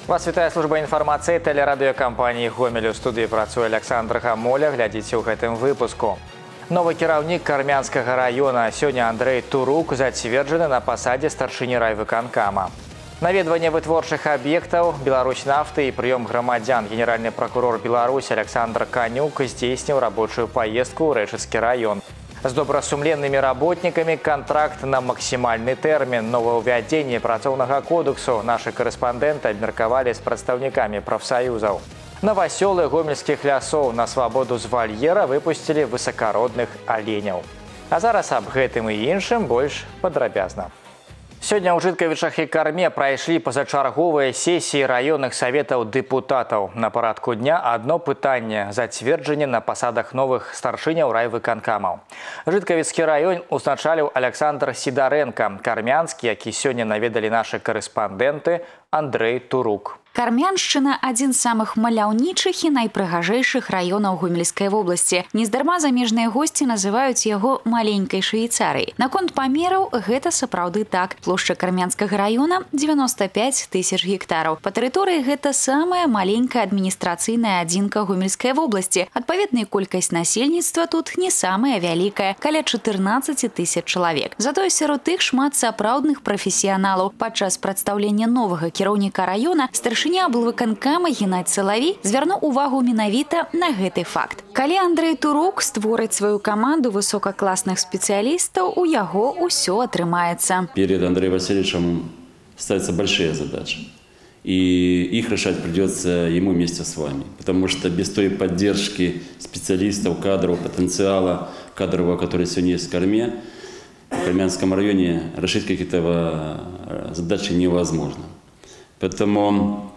Вас вітае служба інфармацыі тэлерадыёкампаніі «Гомель». У студыі працуе Александр Гамоля. Глядзіце ў гэтым выпуску. Новы кіраўнік Кармянскага района сёння Андрей Турук зацверджаны на пасадзе старшыні райвыканкама. Наведванне вытворчых аб'ектаў, Беларусьнафты і прыём грамадзян. Генеральны прокурор Беларусі Александр Канюк здзейсніў рабочую паездку ў Рэчыцкі раён. З добрасумленнымі работнікамі контракт на максімальны тэрмін. Новаўвядзенне працоўнага кодексу нашы корэспандэнты абмеркавалі з прадстаўнікамі прафсаюзаў. Новасёлы гомельскіх лясоў на свабоду з вальера выпусцілі высакародных аленяў. А зараз аб гэтым і іншым больш падрабязна. Сёння ў Жыткавічах і Карме прайшлі пазачарговыя сесіі раённых саветаў дэпутатаў. На парадку дня адно пытанне – зацверджанне на пасадах новых старшыняў райвыканкамаў. Жыткавіцкі раён узначаліў Александр Сідарэнка. Кармянскі, які сёння наведалі нашы корэспандэнты, Андрей Турук. Кармяншчына – адзін з самых маляўнічых і найпрыгажэйшых раёнаў Гомельскай вобласці. Нездарма замежныя госці называюць яго маленькай Швейцарыяй. Наконт памераў гэта сапраўды так. Плошча Кармянскага раёна – 95 000 гектараў. Па тэрыторыі гэта самая маленькая адміністрацыйная адзінка Гомельскай вобласці. Адпаведная колькасць насельніцтва тут не самая вялікая – каля 14 000 чалавек. Затое сярод іх шмат сапраўдных прафесіяналаў. Падчас прадстаўлення новага кіраўніка раёна старшыня аблвыканкама Геннадзь Салавей звярнуў увагу менавіта на гэты факт. Калі Андрей Турук створыць сваю каманду высокакласных спецыялістаў, у яго ўсё атрымаецца. Перед Андреем Васильевичем ставятся большие задачи. И их решать придется ему вместе с вами. Потому что без той поддержки специалистов, кадров, потенциала кадрового, который сегодня есть в Карме, в Кармянском районе решить какие-то задачи невозможно. Поэтому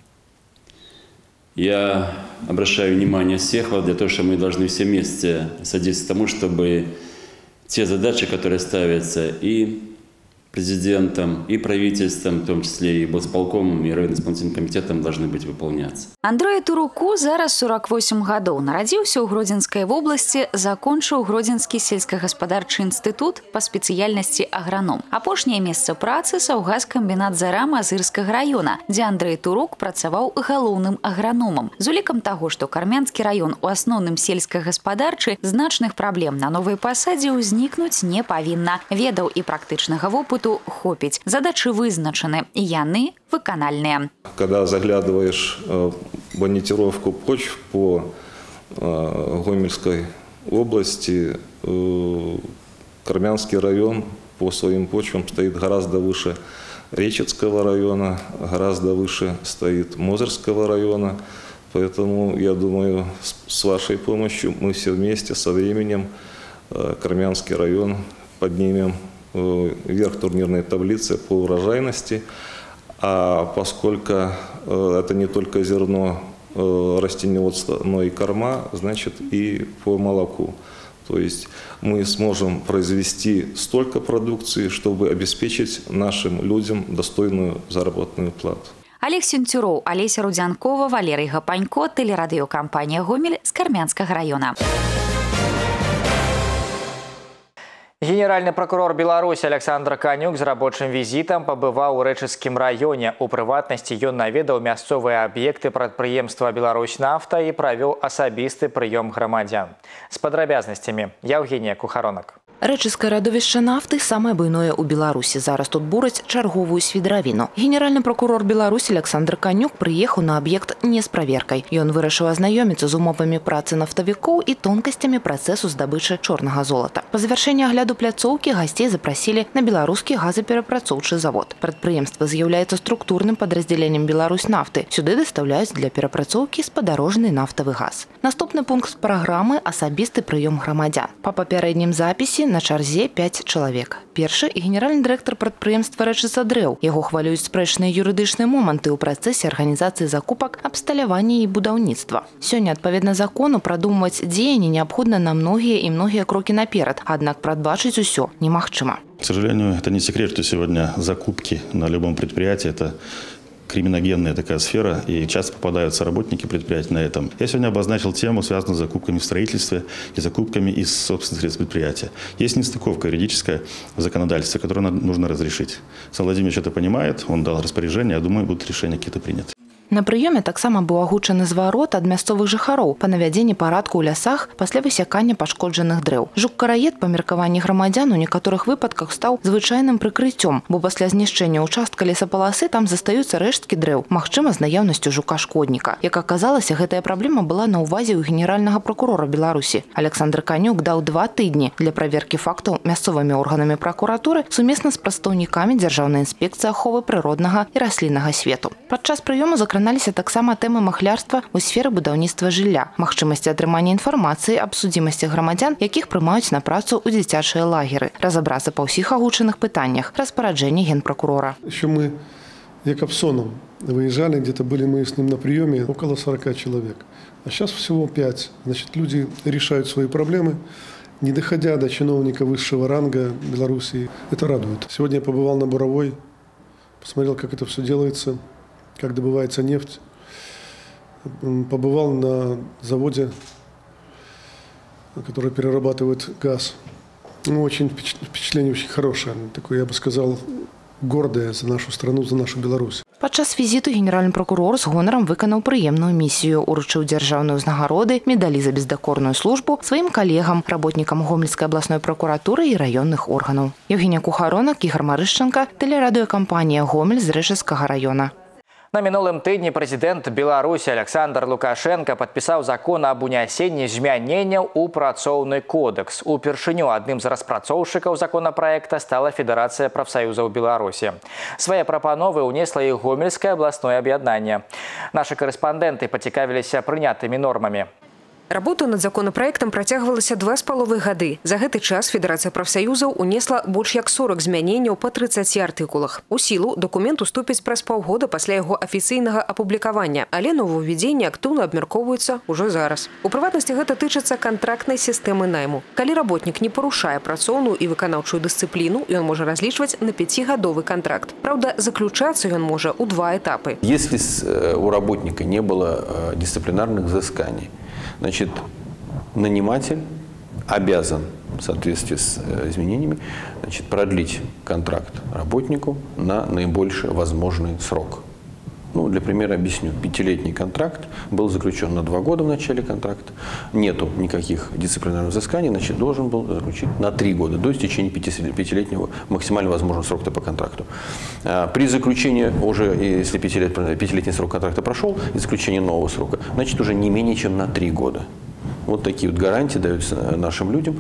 я обращаю внимание всех вас для того, что мы должны все вместе содействовать тому, чтобы те задачи, которые ставятся и президентом, и правительством, в том числе и Госполкомом, и районно-исполнительным комитетом, должны быть выполняться. Андрею Туруку зараз 48 гадоў. Нарадзіўся ў Гродзенскай вобласці, закончыў Гродзенскі сельскагаспадарчы інстытут па спецыяльнасці аграном. Апошняе месца працы – саўгаскамбінат «Зара» Мазырскага раёна, дзе Андрей Турук працаваў галоўным аграномам. З улікам таго, што Кармянскі раён у асноўным сельскагаспадарчы, значных праблем на новай пасадзе ўзнікнуць не павінна. Ведаў і практычнага вопыту хопіць. Задачы вызначаны, і яны выканальныя. Когда заглядываешь в монитировку почв по Гомельской области, Кармянский район по своим почвам стоит гораздо выше Речицкого района, гораздо выше стоит Мозырского района. Поэтому, я думаю, с вашей помощью мы все вместе со временем Кармянский район поднимем вверх турнирной таблицы по урожайности. А поскольку это не только зерно, растениеводство, но и корма, значит и по молоку. То есть мы сможем произвести столько продукции, чтобы обеспечить нашим людям достойную заработную плату. Олег Сентюроў, Олеся Рудзянкова, Валерий Гапанько, тэлерадыёкампанія «Гомель» з Кармянскага раёна. Генеральны прокурор Беларусі Александр Канюк з рабочым візітам пабываў у Рэчыцкім раёне. У прыватнасці ён наведаў мясцовыя аб'екты прадпрыемства «Беларусьнафта» і правёў асабісты прыём грамадзян. З падрабязнасцямі Яўгенія Кухаронак. Рэчыцкае радовішча нафты самае буйное ў Беларусі. Зараз тут бураць чарговую свідравіну. Генеральны прокурор Беларусі Александр Канюк прыехаў на аб'ект не з праверкай. Ён вырашыў азнаёміцца з умовамі працы нафтавікоў і тонкасцямі працэсу здабычы чорнага золата. Па завяршэнні агляду пляцоўкі гасцей запрасілі на беларускі газаперапрацоўчы завод. Прадпрыемства з'яўляецца структурным падраздзяленнем Беларусьнафты. Сюды дастаўляюць для перапрацоўкі спадарожны нафтавы газ. Наступны пункт праграмы – асабісты прыём грамадзян. Па папярэднім запісе на чарзе 5 чалавек. Першы – генеральны дырэктар прадпрыемства «Рэчыцадрэў». Яго хвалююць спрэчныя юрыдычныя моманты ў працэсе арганізацыі закупак, абсталявання і будаўніцтва. Сёння, адпаведна закону, прадумваць дзеянні неабходна на многія і многія крокі наперад, аднак прадбачыць усё немагчыма. К сожалению, это не секрет, что сегодня закупки на любом предприятии – это криминогенная такая сфера, и часто попадаются работники предприятий на этом. Я сегодня обозначил тему, связанную с закупками в строительстве и закупками из собственных средств предприятия. Есть нестыковка юридическая в законодательстве, которую нужно разрешить. Сан Владимирович это понимает, он дал распоряжение, я думаю, будут решения какие-то приняты. На прыёме таксама быў агучаны зварот ад мясцовых жыхароў па навядзенні парадку ў лясах пасля высякання пашкоджаных дрэў. Жук-караед па меркаванні грамадзян у некаторых выпадках стаў звычайным прыкрыццём, бо пасля знішчэння ўчастка лесапаласы там застаюцца рэшткі дрэў, магчыма, з наяўнасцю жука-шкодніка. Як аказалася, гэтая праблема была на ўвазе ў генеральнага пракурора Беларусі. Александр Канюк даў 2 тыдні для праверкі фактаў мясцовымі органамі пракуратуры сумесна з прадстаўнікамі Дзяржаўнай інспекцыі аховы прыроднага і расліннага свету. Падчас прыёму закраналіся таксама тэмы махлярства ў сферы будаўніцтва жылля, магчымасці атрымання інфармацыі аб судзімасці грамадзян, якіх прымаюць на працу ў дзіцячыя лагеры, разабрацца па ўсіх агучаных пытаннях, распараджэнні генпракурора. Еще мы Якобсоном выезжали, где-то были мы с ним на приеме, около 40 человек. А сейчас всего 5. Значит, люди решают свои проблемы, не доходя до чиновника высшего ранга Белоруссии. Это радует. Сегодня я побывал на Буровой, посмотрел, как это все делается, как добывается нефть. Побывал на заводе, который перерабатывает газ. Ну, очень впечатление очень хорошее. Такое, я бы сказал, гордое за нашу страну, за нашу Беларусь. Падчас візіту генеральны пракурор з гонарам выканаў прыемную місію, уручыў дзяржаўныя ўзнагароды, медалі за бездакорную службу сваім калегам, работнікам Гомельскай абласной пракуратуры і раённых органаў. Евгения Кухаронак, Ігор Марышченко, тэлерадыёкампанія «Гомель» з Рэшаўскага раёна. На мінулым тыдні прэзідэнт Беларусі Александр Лукашенко падпісаў закон аб унясенні змяненняў у працоўны кодекс. Упершыню адным з распрацоўшчыкаў законапраекта стала Федэрацыя прафсаюзаў Беларусі. Свае прапановы ўнесла і Гомельскае абласное аб'яднанне. Нашы карэспандэнты пацікавіліся прынятымі нормамі. Работа над законопроектом працягвалася 2,5 гады. За гэты час Федэрацыя прафсаюзаў унесла больш як 40 змяненняў па 30 артыкулах. У сілу документ уступіць праз паўгода пасля яго афіцыйнага апублікавання, але новаўвядзенні актыўна абмяркоўваюцца ўжо зараз. У прыватнасці гэта тычыцца кантрактнай сістэмы найму. Калі работнік не парушае працоўную і выканаўчую дысцыпліну, ён можа разлічваць на 5-гадовы контракт. Праўда, заключацца ён можа ў 2 этапы. Если у работника не было дисциплинарных взысканий, значит, наниматель обязан в соответствии с изменениями, значит, продлить контракт работнику на наибольший возможный срок. Ну, для примера объясню. 5-летний контракт был заключен на 2 года в начале контракта. Нету никаких дисциплинарных взысканий, значит, должен был заключить на 3 года, до истечения 5-летнего максимально возможного срока по контракту. При заключении уже, если 5-летний срок контракта прошел, и заключение нового срока, значит, уже не менее чем на 3 года. Вот такие вот гарантии даются нашим людям,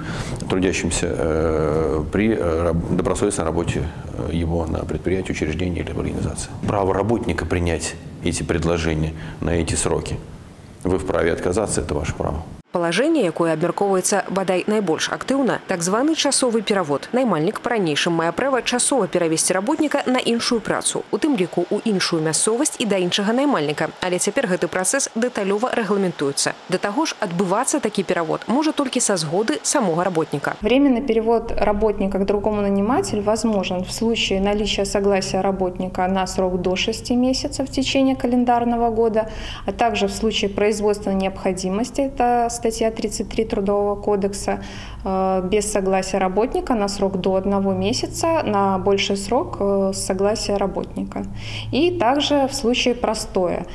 трудящимся при добросовестной работе его на предприятии, учреждении или организации. Право работника принять эти предложения на эти сроки. Вы вправе отказаться, это ваше право. Палажэнне, якое абмяркоўваецца бадай найбольш актыўна, так званы часовы перавод. Наймальнік па-ранейшым мае права часова перавесці работніка на іншую працу, у тым ліку ў іншую мясцовасць і да іншага наймальніка. Але цяпер гэты працэс дэталёва рэгламентуецца. Да таго ж, адбывацца такі перавод можа толькі са згоды самога работника. Временный перевод работника к другому нанимателю возможен в случае наличия согласия работника на срок до 6 месяцев в течение календарного года, а также в случае производственной необходимости, это статья 33 Трудового кодекса, без согласия работника на срок до 1 месяца, на больший срок с согласия работника. И также в случае простоя.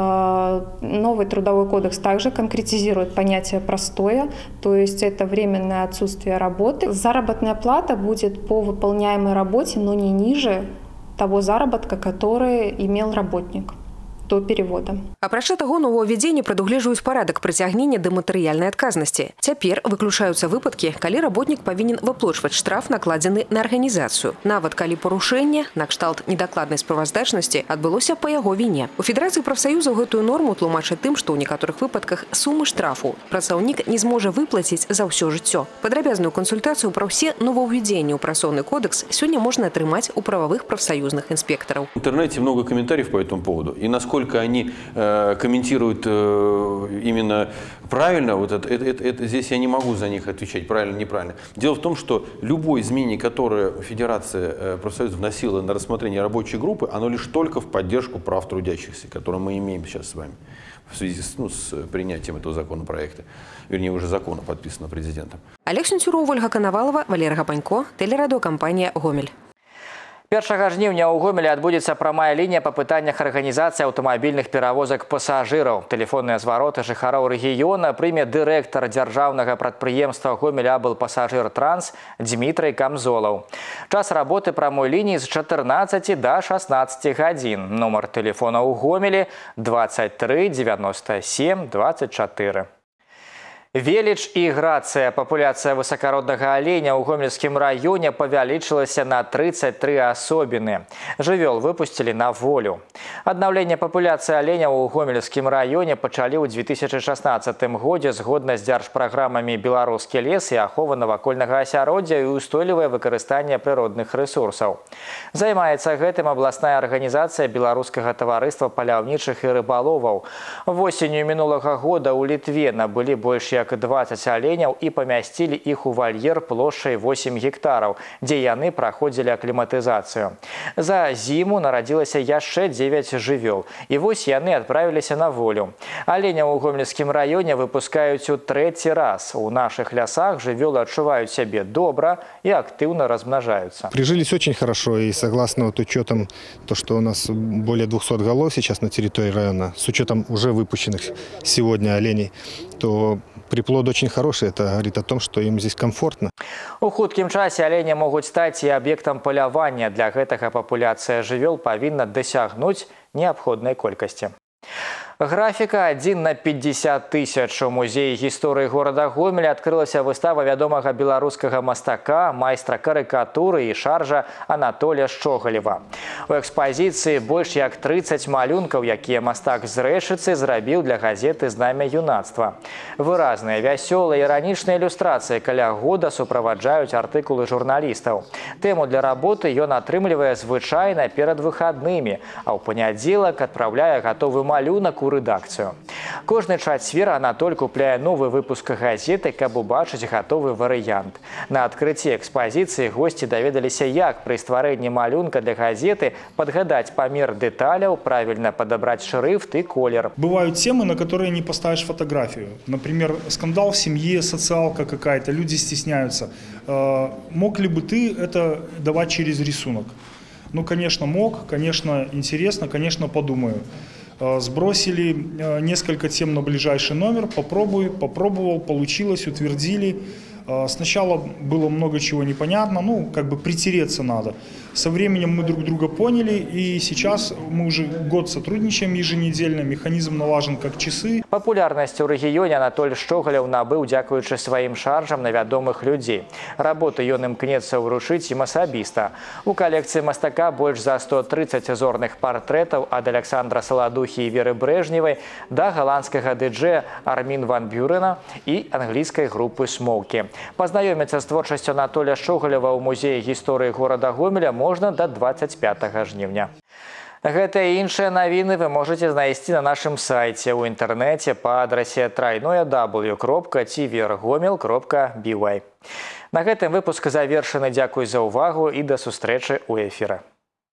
Новый Трудовой кодекс также конкретизирует понятие простоя, то есть это временное отсутствие работы. Заработная плата будет по выполняемой работе, но не ниже того заработка, который имел работник до перевода. Апрача таго, новаўвядзенні прадугледжваюць парадак прыцягнення да матэрыяльнай адказнасці. Цяпер выключаюцца выпадкі, калі работнік павінен выплачваць штраф, накладзены на арганізацыю. Нават калі парушэнне, накшталт недакладнай справаздачнасці, адбылося па яго віне. У Федэрацыі прафсаюзаў гэтую норму тлумачаць тым, што ў некаторых выпадках сумы штрафу працаўнік не зможа выплаціць за ўсё жыццё. Падрабязную кансультацыю пра ўсе новаўвядзенні ў працоўны кодекс сёння можна атрымаць у правовых прафсаюзных інспектараў. В интернете много комментариев по этому поводу. И насколько они комментируют именно правильно, вот это здесь я не могу за них отвечать, правильно, неправильно. Дело в том, что любое изменение, которое Федерация профсоюзов вносила на рассмотрение рабочей группы, оно лишь только в поддержку прав трудящихся, которые мы имеем сейчас с вами в связи с принятием этого законопроекта, вернее, уже закона, подписанного президентом. Олег Сенцюров, Ольга Коновалова, Валерий Гапанько, телерадиокомпания «Гомель». 1 жніўня ў Гомелі адбудзецца прамая лінія па пытаннях арганізацыі аўтамабільных перавозак пасажыраў. Тэлефонныя звароты жыхароў рэгіёна прыме дырэктар дзяржаўнага прадпрыемства «Гомель-Аблпасажыр-Транс» Дмітрый Камзолаў. Час работы прамой лініі з 14 до 16 гадзін. Нумар тэлефона ў Гомелі 23 97 24. Велич і грацыя. Папуляцыя высакароднага аленя ў Гомельскім раёне павялічылася на 33 асобіны. Жывёл выпусцілі на волю. Аднаўленне папуляцыі аленя ў Гомельскім раёне пачалі ў 2016 годзе згодна з дзяржпраграмамі «Беларускі лес» і ахова навакольнага асяроддзя і ўстойлівае выкарыстанне прыродных рэсурсаў. Займаецца гэтым абласная арганізацыя Беларускага таварыства паляўнічых і рыбаловаў. Восенню мінулага года ў Літве набылі больш як 20 аленяў і памясцілі іх у вальер плошчай 8 гектараў, дзе яны праходзілі акліматызацыю. За зіму нарадзілася яшчэ 9 жывёл, і вось яны адправіліся на волю. Аленяў у Гомельскім раёне выпускаюць у 3-й раз. У нашых лясах жывёлы адчуваюць сябе добра і актыўна размножаются. Прижились очень хорошо, и согласно учетам, то, что у нас более 200 голов сейчас на территории района, с учетом уже выпущенных сегодня оленей, то приплод очень хороший, это говорит о том, что им здесь комфортно. У хуткім часе алені могуць стаць і аб'ектам палявання. Для гэтага папуляцыя жывёл павінна дасягнуць неабходнай колькасці. Графіка 1 на 50 тысяч. У музеі гісторыі горада Гомеля адкрылася выстава вядомага беларускага мастака, майстра карыкатуры і шаржа Анатолія Шчогалева. У экспазіцыі больш як 30 малюнкаў, якія мастак з Рэшыцы зрабіў для газеты «Знамя юнацтва». Выразныя, вясёлыя, іранічныя ілюстрацыі каля года суправаджаюць артыкулы журналістаў. Тэму для работы ён атрымлівае звычайна перад выхаднымі, а ў панядзелак адпраўляе гатовы малюнак у рэдакцыю. Кожны чацвер Анатоль купляе новы выпуск газеты, каб убачыць гатовы варыянт. На адкрыцці экспазіцыі госці даведаліся, як пры стварэнні малюнка для газеты падгадаць памер дэталяў, правільна падабраць шрыфт и колер. Бывают темы, на которые не поставишь фотографию. Например, скандал в семье, социалка какая-то, люди стесняются. Мог ли бы ты это давать через рисунок? Ну, конечно, мог, конечно, интересно, конечно, подумаю. Сбросили несколько тем на ближайший номер, попробовал, получилось, утвердили. Сначала было много чего непонятно, ну, как бы притереться надо. Со временем мы друг друга поняли, и сейчас мы уже год сотрудничаем еженедельно, механизм налажен как часы. Популярнасць у рэгіёне Анатоль Шчогалеў набыў дзякуючы сваім шаржам на вядомых людзей. Работы ён імкнецца ўручыць ім асабіста. У калекцыі мастака больш за 130 зорных партрэтаў ад Александра Саладухі і Веры Брэжневай да галандскага дыджэя Армін ван Бюрена і англійскай групы «Смоўкі». Пазнаёміцца з творчасцю Анатолія Шчогалева ў музеі гісторыі горада Гомеля можна до 25 жніўня. Гэта і іншыя навіны вы можете знайсці на нашым сайце ў інтэрнэце па адрасе www.tvrgomel.by. На гэтым выпуск завершаны. Дзякуй за ўвагу і да сустрэчы ў эфіры.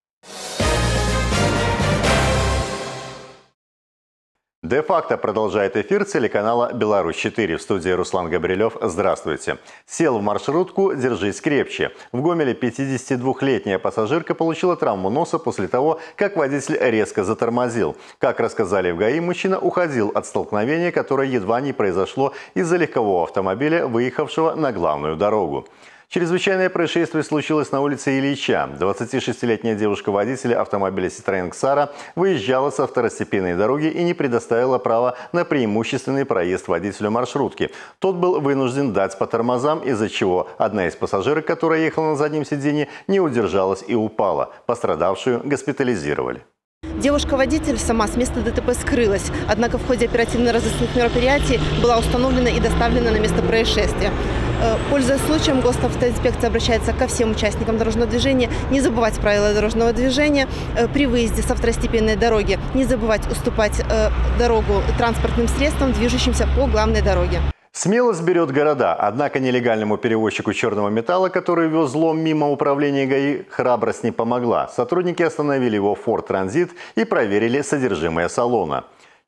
Де-факто продолжает эфир телеканала «Беларусь-4». В студии Руслан Габрилев. Здравствуйте. Сел в маршрутку, держись крепче. В Гомеле 52-летняя пассажирка получила травму носа после того, как водитель резко затормозил. Как рассказали в ГАИ, мужчина уходил от столкновения, которое едва не произошло из-за легкового автомобиля, выехавшего на главную дорогу. Чрезвычайное происшествие случилось на улице Ильича. 26-летняя девушка-водитель автомобиля Citroёn Xara выезжала со второстепенной дороги и не предоставила права на преимущественный проезд водителю маршрутки. Тот был вынужден дать по тормозам, из-за чего одна из пассажирок, которая ехала на заднем сиденье, не удержалась и упала. Пострадавшую госпитализировали. Девушка-водитель сама с места ДТП скрылась, однако в ходе оперативно-розыскных мероприятий была установлена и доставлена на место происшествия. Пользуясь случаем, госавтоинспекция обращается ко всем участникам дорожного движения не забывать правила дорожного движения при выезде со второстепенной дороги, не забывать уступать дорогу транспортным средствам, движущимся по главной дороге. Смелость берет города, однако нелегальному перевозчику черного металла, который вез злом мимо управления ГАИ, храбрость не помогла. Сотрудники остановили его Ford Transit и проверили содержимое салона.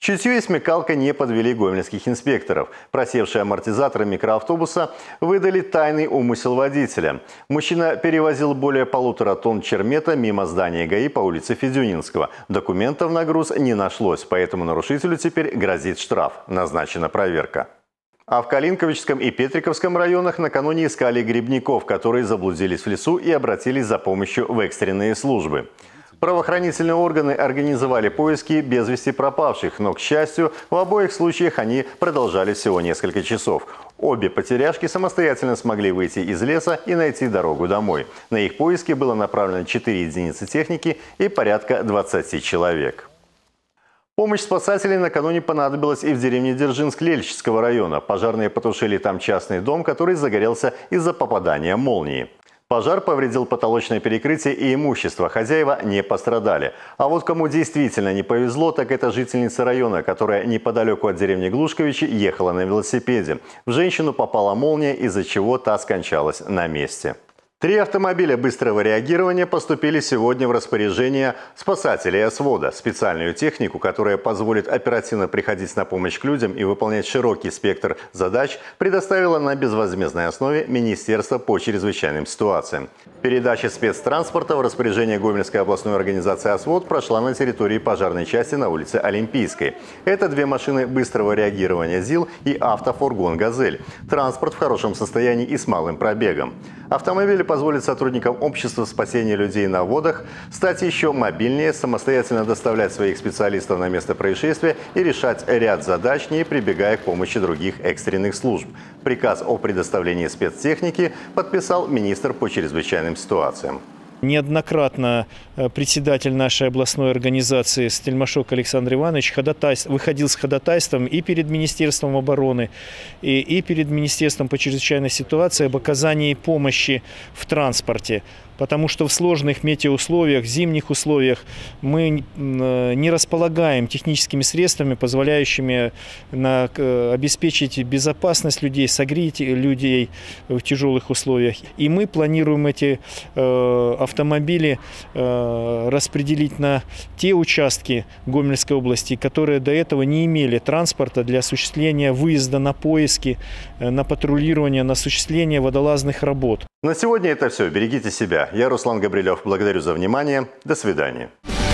Чутье и смекалка не подвели гомельских инспекторов. Просевшие амортизаторы микроавтобуса выдали тайный умысел водителя. Мужчина перевозил более 1,5 тонн чермета мимо здания ГАИ по улице Федюнинского. Документов на груз не нашлось, поэтому нарушителю теперь грозит штраф. Назначена проверка. А в Калинковичском и Петриковском районах накануне искали грибников, которые заблудились в лесу и обратились за помощью в экстренные службы. Правоохранительные органы организовали поиски без вести пропавших, но, к счастью, в обоих случаях они продолжались всего несколько часов. Обе потеряшки самостоятельно смогли выйти из леса и найти дорогу домой. На их поиски было направлено 4 единицы техники и порядка 20 человек. Помощь спасателей накануне понадобилась и в деревне Дзержинск Лельчинского района. Пожарные потушили там частный дом, который загорелся из-за попадания молнии. Пожар повредил потолочное перекрытие и имущество. Хозяева не пострадали. А вот кому действительно не повезло, так это жительница района, которая неподалеку от деревни Глушковичи ехала на велосипеде. В женщину попала молния, из-за чего та скончалась на месте. 3 автомобиля быстрого реагирования поступили сегодня в распоряжение спасателей ОСВОДа. Специальную технику, которая позволит оперативно приходить на помощь к людям и выполнять широкий спектр задач, предоставило на безвозмездной основе Министерство по чрезвычайным ситуациям. Передача спецтранспорта в распоряжение Гомельской областной организации ОСВОД прошла на территории пожарной части на улице Олимпийской. Это 2 машины быстрого реагирования ЗИЛ и автофургон «Газель». Транспорт в хорошем состоянии и с малым пробегом. Автомобили позволят сотрудникам общества спасения людей на водах стать еще мобильнее, самостоятельно доставлять своих специалистов на место происшествия и решать ряд задач, не прибегая к помощи других экстренных служб. Приказ о предоставлении спецтехники подписал министр по чрезвычайным ситуациям. Неоднократно председатель нашей областной организации Стельмашок Александр Иванович выходил с ходатайством и перед Министерством обороны, и перед Министерством по чрезвычайной ситуации об оказании помощи в транспорте. Потому что в сложных метеоусловиях, зимних условиях мы не располагаем техническими средствами, позволяющими обеспечить безопасность людей, согреть людей в тяжелых условиях. И мы планируем эти автомобили распределить на те участки Гомельской области, которые до этого не имели транспорта для осуществления выезда на поиски, на патрулирование, на осуществление водолазных работ. На сегодня это все. Берегите себя. Я Руслан Габрилев. Благодарю за внимание. До свидания.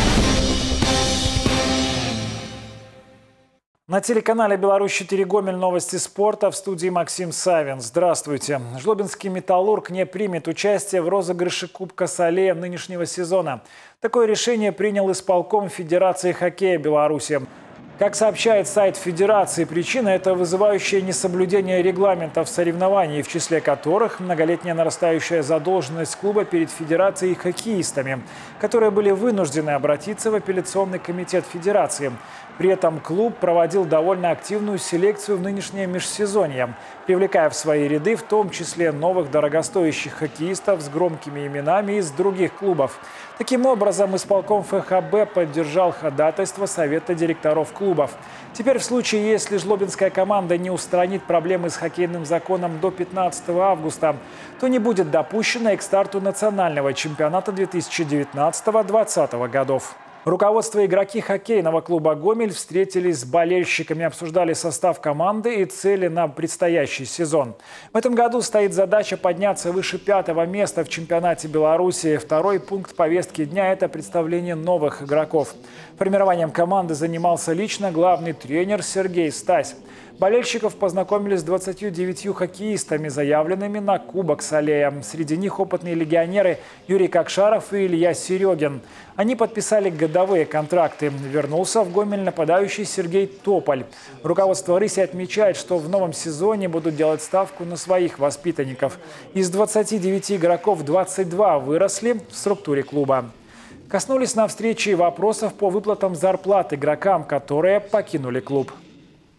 На телеканале «Беларусь-4 Гомель» новости спорта, в студии Максим Савин. Здравствуйте. Жлобинский «Металлург» не примет участие в розыгрыше Кубка Салея нынешнего сезона. Такое решение принял исполком Федерации хоккея Беларуси. Как сообщает сайт Федерации, причина – это вызывающее несоблюдение регламентов соревнований, в числе которых многолетняя нарастающая задолженность клуба перед Федерацией и хоккеистами, которые были вынуждены обратиться в апелляционный комитет Федерации. При этом клуб проводил довольно активную селекцию в нынешнее межсезонье, привлекая в свои ряды в том числе новых дорогостоящих хоккеистов с громкими именами из других клубов. Таким образом, исполком ФХБ поддержал ходатайство Совета директоров клубов. Теперь в случае, если жлобинская команда не устранит проблемы с хоккейным законом до 15 августа, то не будет допущена и к старту национального чемпионата 2019-2020 годов. Руководство и игроки хоккейного клуба «Гомель» встретились с болельщиками, обсуждали состав команды и цели на предстоящий сезон. В этом году стоит задача подняться выше 5-го места в чемпионате Беларуси. Второй пункт повестки дня – это представление новых игроков. Формированием команды занимался лично главный тренер Сергей Стась. Болельщиков познакомили с 29 хоккеистами, заявленными на Кубок Салея. Среди них опытные легионеры Юрий Кокшаров и Илья Серегин. Они подписали годовые контракты. Вернулся в Гомель нападающий Сергей Тополь. Руководство «Рыси» отмечает, что в новом сезоне будут делать ставку на своих воспитанников. Из 29 игроков 22 выросли в структуре клуба. Коснулись на встрече вопросов по выплатам зарплат игрокам, которые покинули клуб.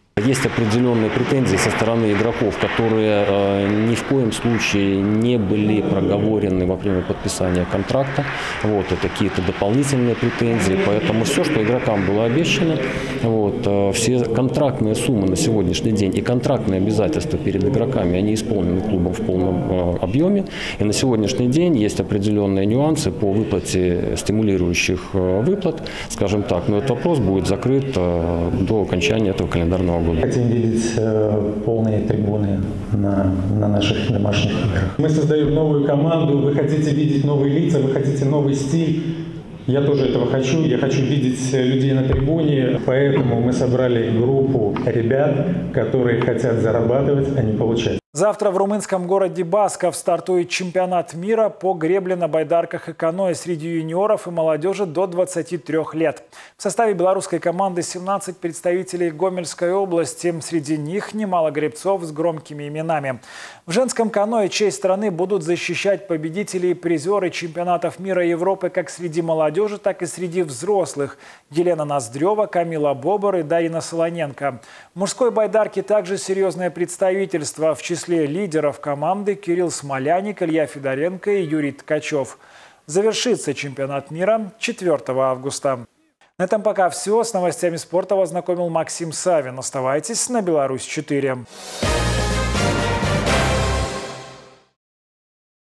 Есть определенные претензии со стороны игроков, которые ни в коем случае не были проговорены во время подписания контракта. Вот, это какие-то дополнительные претензии. Поэтому все, что игрокам было обещано, все контрактные суммы на сегодняшний день и контрактные обязательства перед игроками, они исполнены клубом в полном объеме. И на сегодняшний день есть определенные нюансы по выплате стимулирующих выплат, скажем так. Но этот вопрос будет закрыт до окончания этого календарного года. Хотим видеть полные трибуны на наших домашних играх. Мы создаем новую команду, вы хотите видеть новые лица, вы хотите новый стиль. Я тоже этого хочу. Я хочу видеть людей на трибуне, поэтому мы собрали группу ребят, которые хотят зарабатывать, а не получать. Завтра в румынском городе Басков стартует чемпионат мира по гребле на байдарках и каноэ среди юниоров и молодежи до 23 лет. В составе белорусской команды 17 представителей Гомельской области. Среди них немало гребцов с громкими именами. В женском каноэ честь страны будут защищать победители и призеры чемпионатов мира и Европы как среди молодежи, так и среди взрослых. Елена Ноздрева, Камила Бобор и Дарина Солоненко. В мужской байдарке также серьезное представительство. В числе лидеров команды Кирилл Смоляник, Илья Федоренко и Юрий Ткачев. Завершится чемпионат мира 4 августа. На этом пока все. С новостями спорта вас знакомил Максим Савин. Оставайтесь на Беларусь 4.